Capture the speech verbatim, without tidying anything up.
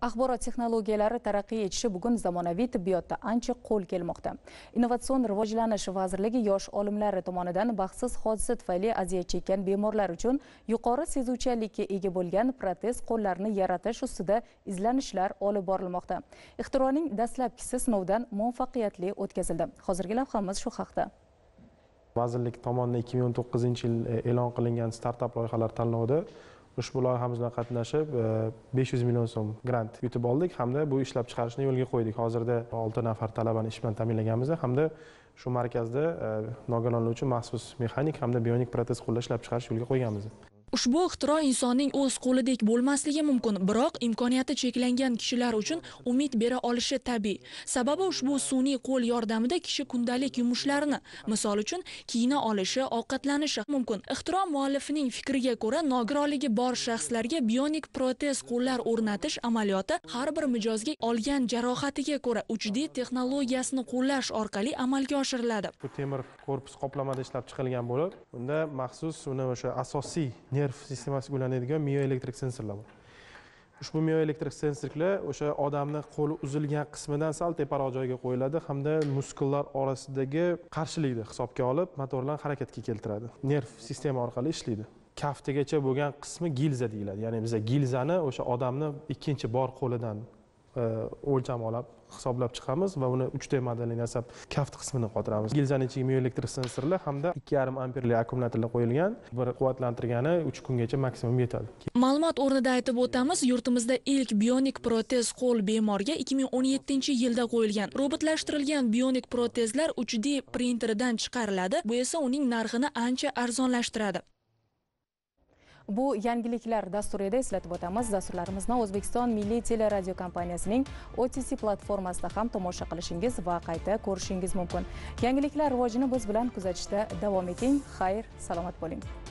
Axborot texnologiyalari taraqqiy etishi bugun zamonaviy tibbiyotda ancha qo'l kelmoqda. Innovatsion rivojlanish vazirligi yosh olimlari tomonidan baxtsiz hodisa tufayli aziyat chekkan bemorlar uchun yuqori sezuvchanlikka ega bo'lgan protez qo'llarni yaratish ustida izlanishlar olib borilmoqda. Ixtironing dastlabkisi sinovdan muvaffaqiyatli o'tkazildi. Hozirgi lavhamiz shu haqda. Vazirlik tomonidan ikki ming o'n to'qqizinchi yil e'lon qilingan startap loyihalar tanlovida ushbu loyihamizda bilan qatnashib besh yuz million so'm grant yutib oldik hamda bu ishlab chiqarishni yo'lga qo'ydik. Hozirda olti nafar talabani ish bilan ta'minlaganmiz hamda shu markazda nogironlar maxsus mexanik hamda bionik protez qo'llar ishlab chiqarish yo'lga qo'yganmiz. Ushbu ixtiro insonning o'z qo'lidek bo'lmasligi mumkin, biroq imkoniyati cheklangan kishilar uchun umid bera olishi tabiiy. Sababi ushbu sun'iy qo'l yordamida kishi kundalik yumushlarini, misol uchun kiyina olishi, ovqatlanishi mumkin. Ixtiro muallifining fikriga ko'ra, nogironligi bor shaxslarga bionik protez qo'llar o'rnatish amaliyoti har bir mijozga olgan jarohatiga ko'ra uch D texnologiyasini qo'llash orqali amalga oshiriladi. Bu temir korpus qoplamada ishlab chiqilgan bo'lib, unda maxsus uni o'sha asosiy nerv sistemasiga ulanadigan mioelektrik sensorlar bor. Ushbu mioelektrik sensorlar o'sha odamning qo'li uzilgan qismidan sal teparoq joyga qo'yiladi hamda muskullar orasidagi qarshilikni hisobga olib motorlarni harakatga keltiradi. Nerv sistema orqali ishlaydi. Kaftigacha bo'lgan qismi gilza deyiladi. Ya'ni biz gilzani o'sha odamning ikkinchi bor qo'lidan o'lcham olib hisoblab chiqamiz va uni uch D modelini yasab kaft qismini qotiramiz. Gilzaning ichiga mioelektrik sensorlar hamda ikki yarim amperli akkumulyatorlar qo'yilgan. Bir quvvatlantirgani uch kungacha maksimum yetadi. Ma'lumot o'rnida aytib o'tamiz, yurtimizda ilk bionik protez qo'l bemorga ikki ming o'n yettinchi yilda qo'yilgan. Robotlashtirilgan bionik protezlar uch D printeridan chiqariladi. Bu esa uning narxini ancha arzonlashtiradi. Bu yangiliklar dasturida eslatib o'tamiz. Dasturlarimizni O'zbekiston Milliy teleradio kompaniyasining O T C platformasida ham tomosha qilishingiz va qayta ko'rishingiz mumkin. Yangiliklar rivojini biz bilan kuzatishda davom eting. Xayr, salomat bo'ling.